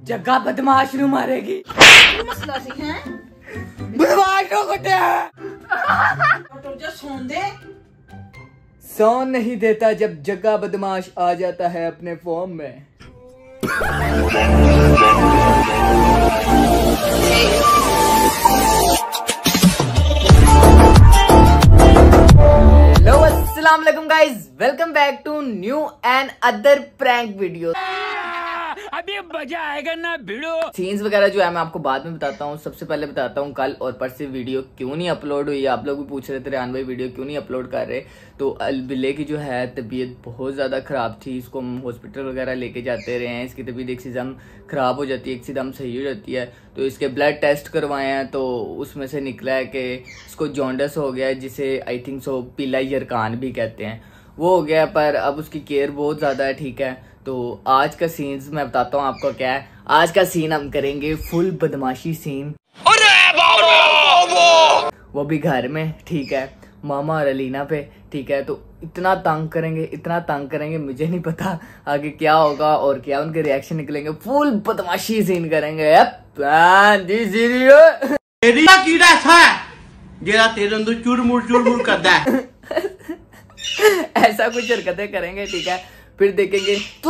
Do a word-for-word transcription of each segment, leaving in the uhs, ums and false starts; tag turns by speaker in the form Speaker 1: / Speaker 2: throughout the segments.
Speaker 1: जग्गा बदमाश नु मारेगी।
Speaker 2: मसला सी है
Speaker 1: बदमाश को कुटे
Speaker 2: जो सोन दे
Speaker 1: सौन नहीं देता जब जग्गा बदमाश आ जाता है अपने फॉर्म में। हेलो अस्सलाम वालेकुम guys, welcome back to new another prank video.
Speaker 3: अभी मजा आएगा ना भिड़ो।
Speaker 1: सीन्स वगैरह जो है मैं आपको बाद में बताता हूँ। सबसे पहले बताता हूँ कल और परसों वीडियो क्यों नहीं अपलोड हुई। आप लोग भी पूछ रहे थे रेहान भाई वीडियो क्यों नहीं अपलोड कर रहे। तो अलबिले की जो है तबीयत बहुत ज़्यादा ख़राब थी। इसको हम हॉस्पिटल वगैरह लेके जाते रहे हैं। इसकी तबीयत एक सीधम ख़राब हो जाती है, एक सीधम सही हो जाती है। तो इसके ब्लड टेस्ट करवाए हैं तो उसमें से निकला है कि इसको जॉन्डिस हो गया है, जिसे आई थिंक सो पीला यरकान भी कहते हैं, वो हो गया है। पर अब उसकी केयर बहुत ज़्यादा है, ठीक है। तो आज का सीन्स मैं बताता हूँ आपको क्या है। आज का सीन हम करेंगे फुल बदमाशी सीन, वो भी घर में, ठीक है, मामा और अलीना पे, ठीक है। तो इतना तंग करेंगे, इतना तंग करेंगे, मुझे नहीं पता आगे क्या होगा और क्या उनके रिएक्शन निकलेंगे। फुल बदमाशी सीन करेंगे। ऐसा कुछ हरकतें करेंगे, ठीक है। फिर देखेंगे तो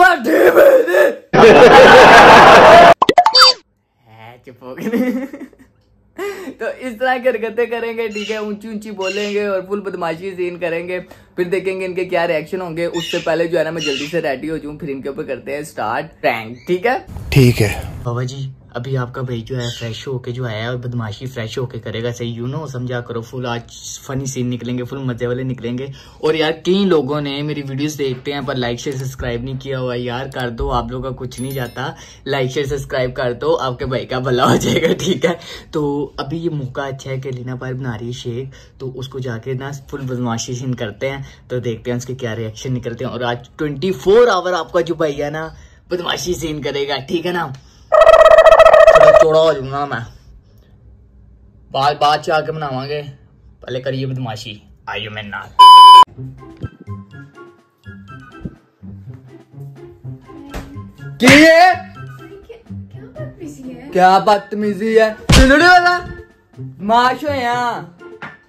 Speaker 1: चुप हो गए। तो इस तरह की हरकतें करेंगे, ठीक है। ऊंची ऊंची बोलेंगे और फुल बदमाशी सीन करेंगे। फिर देखेंगे इनके क्या रिएक्शन होंगे। उससे पहले जो है ना मैं जल्दी से रेडी हो जाऊं, फिर इनके ऊपर करते हैं स्टार्ट प्रैंक, ठीक है।
Speaker 4: ठीक है
Speaker 1: बाबा जी, अभी आपका भाई जो है फ्रेश होके जो आया है और बदमाशी फ्रेश होके करेगा, सही यू नो, समझा करो। फुल आज फनी सीन निकलेंगे, फुल मजे वाले निकलेंगे। और यार कई लोगों ने मेरी वीडियोस देखते हैं पर लाइक शेयर सब्सक्राइब नहीं किया हुआ। यार कर दो, आप लोगों का कुछ नहीं जाता। लाइक शेयर सब्सक्राइब कर दो, आपके भाई का भला हो जाएगा, ठीक है। तो अभी ये मौका अच्छा है कि लीना पार बना रही है शेक, तो उसको जाके ना फुल बदमाशी सीन करते हैं। तो देखते हैं उसके क्या रिएक्शन निकलते हैं। और आज ट्वेंटी फोर आवर आपका जो भाई है ना बदमाशी सीन करेगा, ठीक है ना। चौड़ा हो जाऊंगा मैं, बाद बाद से आके बनावांगे, पहले करिए बदमाशी। आइयो मैं ना क्या क्या बदतमीजी है वाला माश हो यहाँ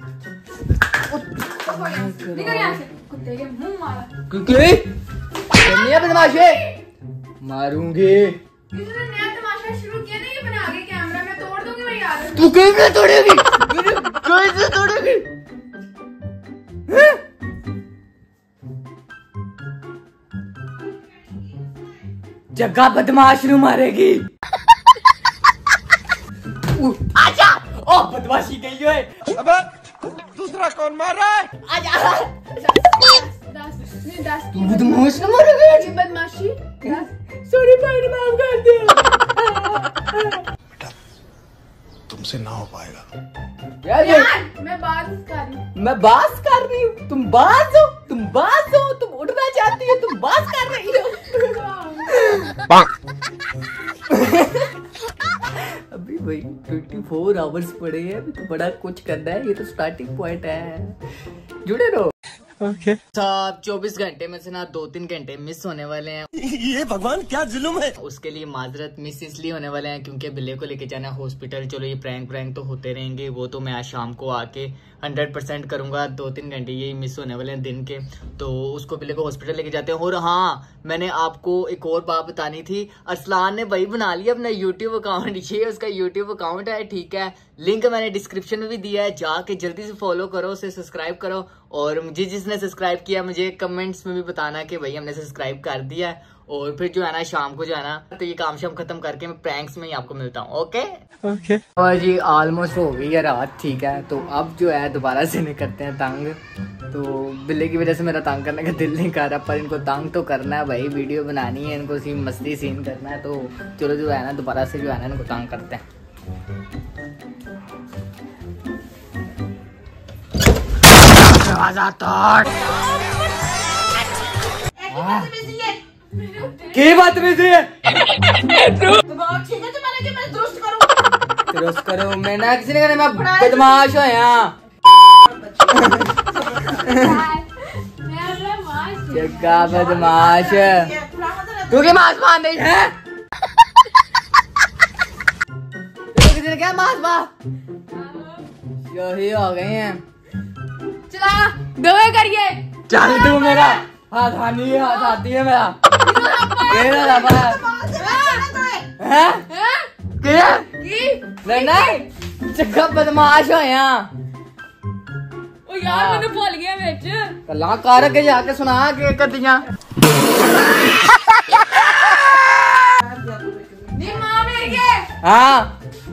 Speaker 1: बदमाशी मारूंगी। तू कैसे तोड़ेगी, कैसे तोड़ेगी? जग्गा बदमाश नु मारेगी। आजा, ओ बदमाशी गई है। अबे दूसरा कौन मार रहा है? आजा, तू बदमाश नु मारेगी। बदमाशी, सॉरी भाई ने माफ कर दिया।
Speaker 4: तुमसे ना हो पाएगा
Speaker 2: यार, यार मैं बात कर रही हूँ,
Speaker 1: मैं बात कर रही हूँ। तुम बात हो, तुम बात हो, तुम उठना चाहती हो, तुम बात कर रही हो। अभी भाई ट्वेंटी फोर आवर्स पड़े हैं, अभी तो बड़ा कुछ करना है। ये तो स्टार्टिंग पॉइंट है, जुड़े रहो। ओके साहब, चौबीस घंटे में से ना दो तीन घंटे मिस होने वाले हैं।
Speaker 4: ये भगवान क्या जुल्म है।
Speaker 1: उसके लिए माजरत मिस इसलिए होने वाले हैं क्योंकि बिल्ले को लेके जाना है हॉस्पिटल। चलो ये प्रैंक प्रैंक तो होते रहेंगे, वो तो मैं आज शाम को आके हंड्रेड परसेंट करूंगा। दो तीन घंटे यही मिस होने वाले हैं दिन के, तो उसको बिल्ले को हॉस्पिटल लेके जाते हैं। और हाँ, मैंने आपको एक और बात बतानी थी। अरसलान ने भाई बना लिया अपना यूट्यूब अकाउंट, ये उसका यूट्यूब अकाउंट है, ठीक है। लिंक मैंने डिस्क्रिप्शन में भी दिया है, जाके जल्दी से फॉलो करो, उसे सब्सक्राइब करो। और मुझे जिसने सब्सक्राइब किया मुझे कमेंट्स में भी बताना कि भाई हमने सब्सक्राइब कर दिया है। और फिर जो है ना शाम को जो है ना तो ये काम शाम खत्म करके मैं प्रैंक्स में ही आपको मिलता हूँ। ओके ओके और जी ऑलमोस्ट हो गई है रात, ठीक है। तो अब जो है दोबारा से नहीं करते हैं तंग। तो बिल्ले की वजह से मेरा तंग करने का दिल नहीं कर रहा, पर इनको तंग तो करना है भाई, वीडियो बनानी है, इनको सीन मस्ती सीन करना है। तो चलो जो है ना दोबारा से जो है ना इनको तंग करते हैं। की बात में है दुरुस्त करो, मैं ना किसी ने कहना मैं बदमाश हो यहाँ। जग्गा बदमाश, तू के मास मान नहीं है। क्या मास बाप यही हो गए हैं।
Speaker 2: चला दवा करिए।
Speaker 1: चल तू मेरा हाथ हानी हाथ आती है मेरा मेरा दबा है क्या नहीं नहीं चक्का बदमाश हो यहाँ
Speaker 2: ओ यार मैंने भूल गया बेच
Speaker 1: कला कर के जाके सुना के कदियां
Speaker 2: नी मां मेरी के
Speaker 1: हाँ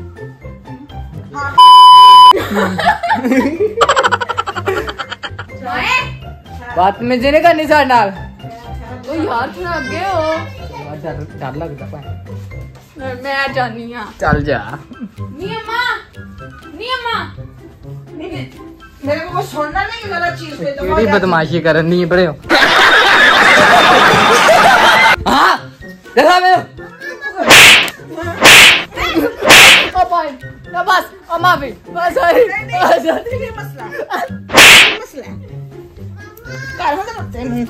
Speaker 1: बात में जी नहीं करनी साढ़े नाल
Speaker 2: ओ यार थोड़ा आगे हो
Speaker 1: डर डर लगता है
Speaker 2: मैं जानी हां
Speaker 1: चल जा
Speaker 2: नी अम्मा नी अम्मा मेरे को कुछ सुनना नहीं जरा चीज पे तो
Speaker 1: केड़ी बदमाशी करनी है बड़े हो हां देखा मैं ओ भाई ना बस ओ माफी बस सॉरी बस
Speaker 2: ये मसला ये मसला कर हो तो हैं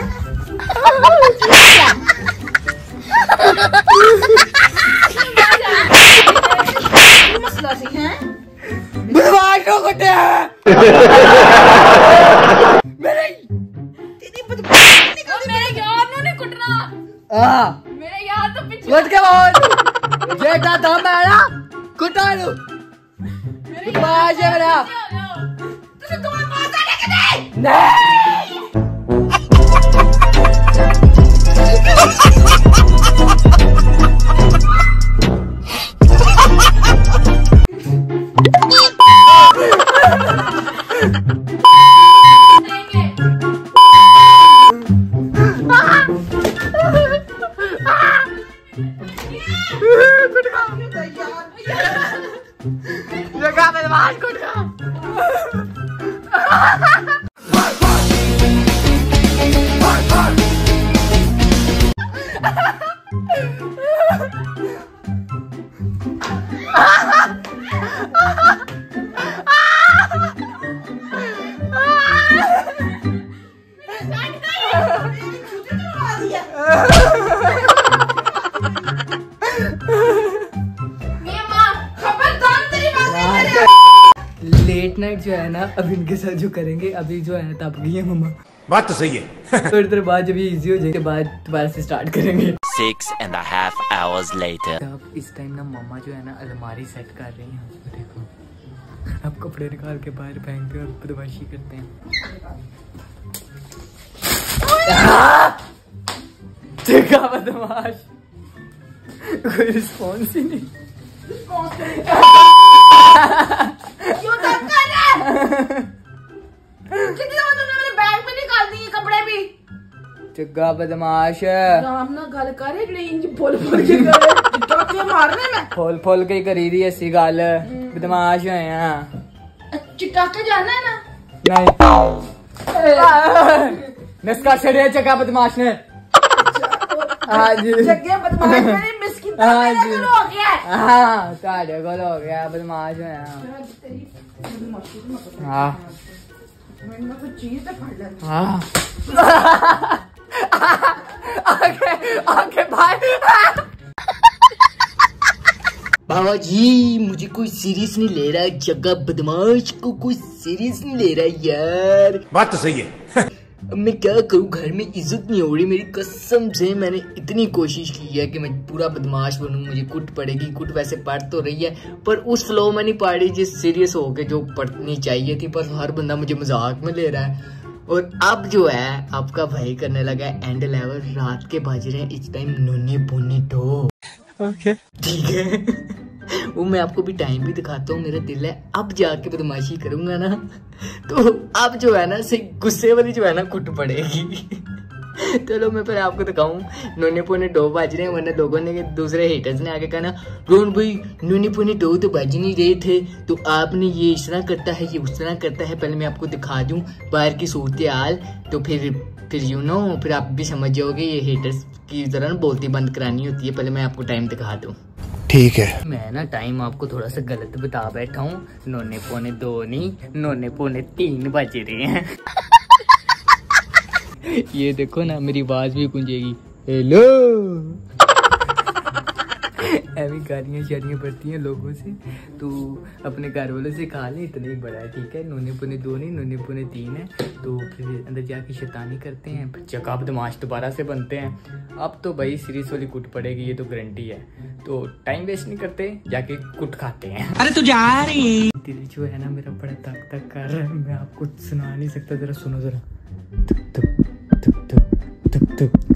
Speaker 2: मसला सी हैं
Speaker 1: बदमाश को कुटे मेरे
Speaker 2: तेरी बदमाशी निकल मेरे यार ने नहीं कुटना
Speaker 1: हां
Speaker 2: मेरे यार तो पीछे
Speaker 1: कुट के बोल ये का दम है ना कुटा लो बदमाश है मेरा
Speaker 2: तुझे तुम्हें मौका लेके नहीं
Speaker 1: नहीं जगह बदमाश कुटा लेट नाइट जो है ना अब इनके साथ जो करेंगे अभी जो है ना तब गई है मम्मा
Speaker 4: बात तो सही है
Speaker 1: थोड़ी देर बाद जब ये इजी हो जाए के बाद दोबारा से स्टार्ट करेंगे
Speaker 3: Six and a half hours later.
Speaker 1: अब इस टाइम ना मम्मा जो है ना अलमारी सेट कर रही हैं तो देखो अब कपड़े निकाल के बाहर फेंकते हैं और बदमाशी करते हैं देखा बदमाश कोई रिस्पॉन्स ही नहीं
Speaker 2: क्यों तब कर रहा है कितनी दफा तुमने मेरे बैग में निकाल दिए कपड़े भी
Speaker 1: चुग्गा बदमाश
Speaker 2: राम ना गल कर एकड़े इंज बोल बोल के कर टोके मारने में
Speaker 1: खोल खोल के करी दी ऐसी गल बदमाश है यहाँ
Speaker 2: चिटाके जाना है ना
Speaker 1: नहीं नस्का छड़े चक्का बदमाश ने हाँ जी
Speaker 2: जगह बदमाश ने मिस की
Speaker 1: हाँ जी
Speaker 2: हो गया है
Speaker 1: हाँ साढ़े को हो गया बदमाश है यहाँ हाँ
Speaker 2: मैंने कुछ चीज तो फाड़ ली
Speaker 1: हाँ आगे आगे भाई बाबा जी मुझे कोई सीरियस नहीं ले रहा है जगह बदमाश को कोई सीरियस नहीं ले रहा यार
Speaker 4: बात तो सही है
Speaker 1: अब मैं क्या करूँ घर में इज्जत नहीं हो रही मेरी कसम से मैंने इतनी कोशिश की है कि मैं पूरा बदमाश बनूं मुझे कुट पड़ेगी कुट वैसे पढ़ तो रही है पर उस फ्लो में नहीं पढ़ रही जिस सीरियस होके जो पढ़नी चाहिए थी पर हर बंदा मुझे मजाक में ले रहा है और अब जो है आपका भाई करने लगा है एंड लेवल रात के बज रहे हैं इस टाइम नूनी पुनी दो ओके ठीक है वो मैं आपको भी टाइम भी दिखाता हूँ मेरा दिल है अब जाके बदमाशी करूंगा ना तो अब जो है ना सही गुस्से वाली जो है ना कुट पड़ेगी चलो मैं पहले आपको दिखाऊं नूनी पुनी दो बज रहे हैं वरना लोगों ने दूसरे हेटर्स ने आके कहा ना रोहन भाई नूनी पुनी दो तो बज नहीं रहे थे तो आपने ये इस तरह करता है ये उस तरह करता है पहले मैं आपको दिखा दूं बाहर की सूरत हाल तो फिर फिर यू नो फिर आप भी समझ जाओगे ये हेटर्स की तरह बोलती बंद करानी होती है पहले मैं आपको टाइम दिखा दूं
Speaker 4: ठीक है
Speaker 1: मैं ना टाइम आपको थोड़ा सा गलत बता बैठा हूँ नौने पौने दो नहीं नौने पौने तीन बज रहे हैं ये देखो ना मेरी आवाज भी गूंजेगी हेलो भी गालियाँ शालियाँ पड़ती हैं लोगों से, तो अपने घर वालों से खा लें, इतना ही बड़ा है, ठीक है। नूने पुने दो नहीं, नूने पुने तीन है। तो फिर अंदर जाके शैतानी करते हैं, फिर जगह बदमाश दोबारा से बनते हैं। अब तो भाई सीरीज वाली कुट पड़ेगी, ये तो गारंटी है। तो टाइम वेस्ट नहीं करते, जाके कुट खाते हैं।
Speaker 5: अरे तू जा रही
Speaker 1: दिल जो है ना मेरा बड़ा तक तक कर रहा है, मैं आपको सुना नहीं सकता, जरा सुनो जरा। तुक तुक तुक तुक तुक तुक।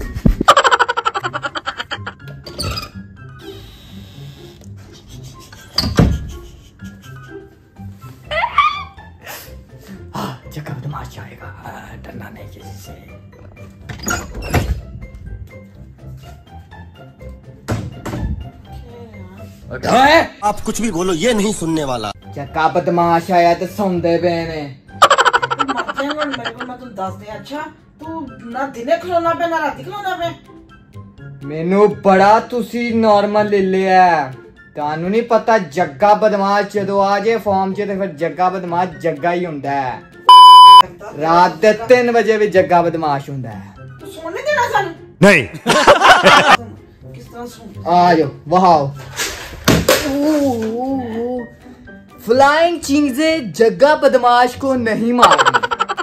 Speaker 1: जगह बदमाश आएगा, डरना नहीं किसी से।
Speaker 6: आप कुछ भी बोलो, ये नहीं सुनने वाला।
Speaker 1: जगह बदमाश आया तो सौंदे पे ने
Speaker 2: मेरे को ना तुम दस दे। अच्छा तू ना दिने खलोना पे ना राती खलोना पे।
Speaker 1: मैनू बड़ा तुसी नॉर्मल ले लिया, तानू नहीं पता जग्गा बदमाश जदों आ जाए फॉर्म च ते फिर जग्गा बदमाश जग्गा ही हुंदा है। रात दे तीन बजे भी जग्गा बदमाश हुंदा है।
Speaker 2: तू सोने देना सन
Speaker 4: नहीं।
Speaker 2: किस तरह सुन।
Speaker 1: आ जाओ वहाओ। फ्लाइंग चीजें जग्गा बदमाश को नहीं मारनी।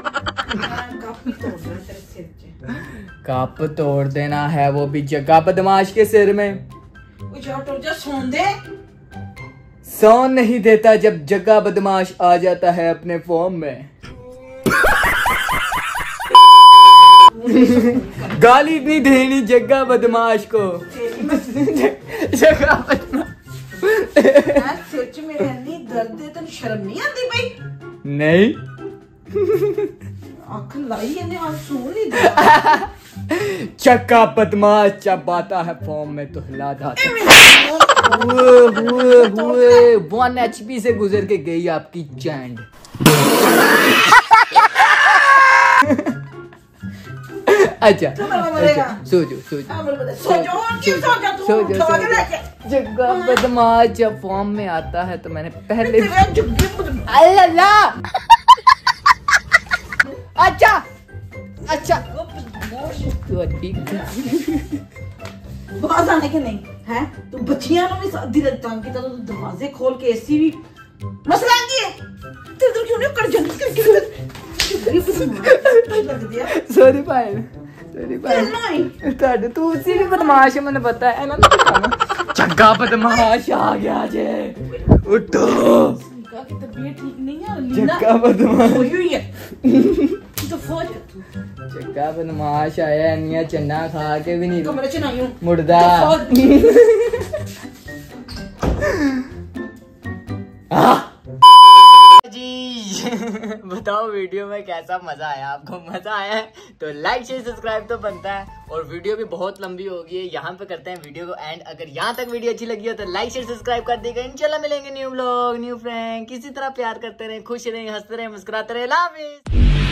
Speaker 1: कप तोड़ देना है, वो भी जग्गा बदमाश के सिर में।
Speaker 2: सोन दे।
Speaker 1: सोन नहीं देता जब जग्गा बदमाश आ जाता है अपने फॉर्म में। गाली नहीं देनी जग्गा बदमाश को। जग्गा बदमाश
Speaker 2: सच में रहनी दर्द है, तेन शर्म नहीं आती भाई?
Speaker 1: नहीं
Speaker 2: आँख लाई है, आज सुन नहीं दिया।
Speaker 1: चक्का बदमाश जब आता है फॉर्म में तो हिला जाता है। वन एच पी से गुजर के गई आपकी चैंड। अच्छा सो जो सो जो जग्गा बदमाश जब फॉर्म में आता है तो मैंने पहले अच्छा अच्छा तो ठीक
Speaker 2: बाहर आने के नहीं है। तू बच्चियां नु भी दिल तंग की, तो दरवाजे खोल के एसी भी मसला की है। तेरे दिल क्यों नहीं कर जल्दी लग दिया।
Speaker 1: सॉरी भाई, सॉरी भाई। ताड़े तू उसी भी बदमाश है, मैंने पता है ना। जग्गा बदमाश आ गया जे, उठो।
Speaker 2: की तबीयत ठीक नहीं है,
Speaker 1: जग्गा बदमाश
Speaker 2: हुई हुई है। तो फौज
Speaker 1: जग्गा बदमाश आया, निया चन्ना खा के भी नहीं
Speaker 2: कमरे च नहीं हूं
Speaker 1: मुर्दा। जी बताओ वीडियो में कैसा मजा आया आपको? मजा आया है तो लाइक शेयर सब्सक्राइब तो बनता है। और वीडियो भी बहुत लंबी हो गई है, यहाँ पे करते हैं वीडियो को एंड। अगर यहाँ तक वीडियो अच्छी लगी हो तो लाइक शेयर सब्सक्राइब कर देगा। इंशाल्लाह मिलेंगे न्यू व्लॉग न्यू फ्रेंड। किसी तरह प्यार करते रहे, खुश रहे, हंसते रहे, मुस्कुराते रहे। अल्लाह हाफिज़।